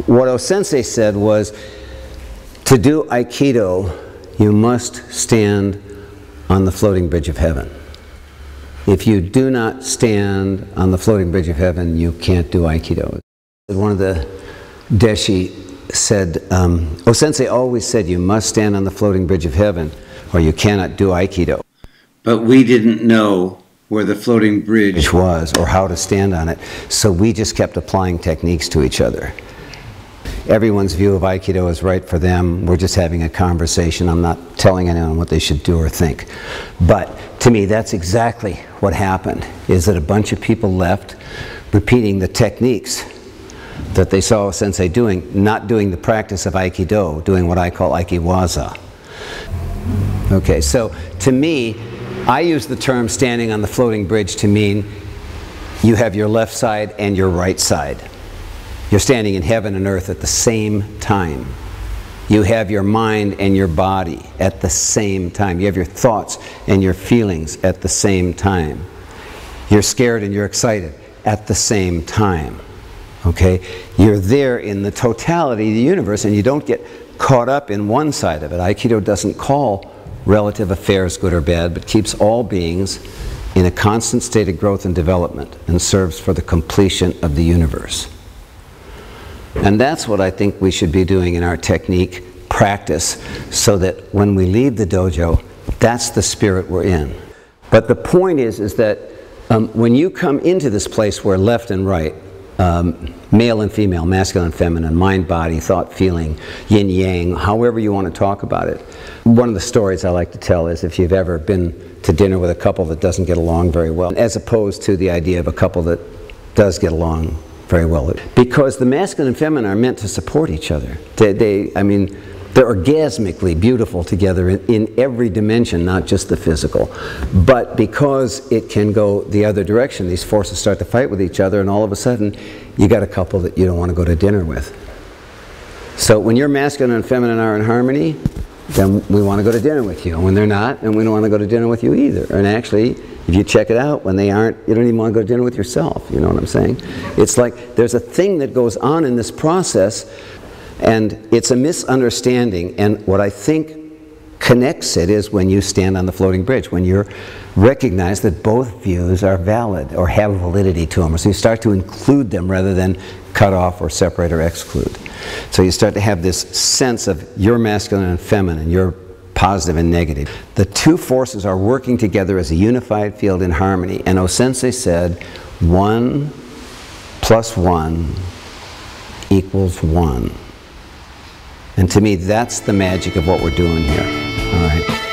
what O-sensei said was, to do Aikido, you must stand on the floating bridge of heaven. If you do not stand on the floating bridge of heaven, you can't do Aikido. One of the Deshi said, O-sensei always said you must stand on the floating bridge of heaven or you cannot do Aikido. But we didn't know where the floating bridge was or how to stand on it, so we just kept applying techniques to each other. Everyone's view of Aikido is right for them. We're just having a conversation. I'm not telling anyone what they should do or think. But to me, that's exactly what happened, is that a bunch of people left repeating the techniques that they saw Sensei doing, not doing the practice of Aikido, doing what I call Aikiwaza. Okay, so to me, I use the term standing on the floating bridge to mean you have your left side and your right side. You're standing in heaven and earth at the same time. You have your mind and your body at the same time. You have your thoughts and your feelings at the same time. You're scared and you're excited at the same time. Okay? You're there in the totality of the universe, and you don't get caught up in one side of it. Aikido doesn't call relative affairs good or bad, but keeps all beings in a constant state of growth and development and serves for the completion of the universe. And that's what I think we should be doing in our technique practice, so that when we leave the dojo, that's the spirit we're in. But the point is that when you come into this place where left and right, male and female, masculine and feminine, mind, body, thought, feeling, yin, yang, however you want to talk about it. One of the stories I like to tell is if you've ever been to dinner with a couple that doesn't get along very well, as opposed to the idea of a couple that does get along very well. Because the masculine and feminine are meant to support each other. I mean, they're orgasmically beautiful together in every dimension, not just the physical. But because it can go the other direction, these forces start to fight with each other, and all of a sudden, you got a couple that you don't want to go to dinner with. So when your masculine and feminine are in harmony, then we want to go to dinner with you. And when they're not, then we don't want to go to dinner with you either. And actually, if you check it out, when they aren't, you don't even want to go to dinner with yourself. You know what I'm saying? It's like there's a thing that goes on in this process, and it's a misunderstanding. And what I think connects it is when you stand on the floating bridge, when you recognize that both views are valid or have validity to them. So you start to include them rather than cut off or separate or exclude. So you start to have this sense of your masculine and feminine, your positive and negative. The two forces are working together as a unified field in harmony. And O-sensei said, 1 + 1 = 1. And to me, that's the magic of what we're doing here. All right.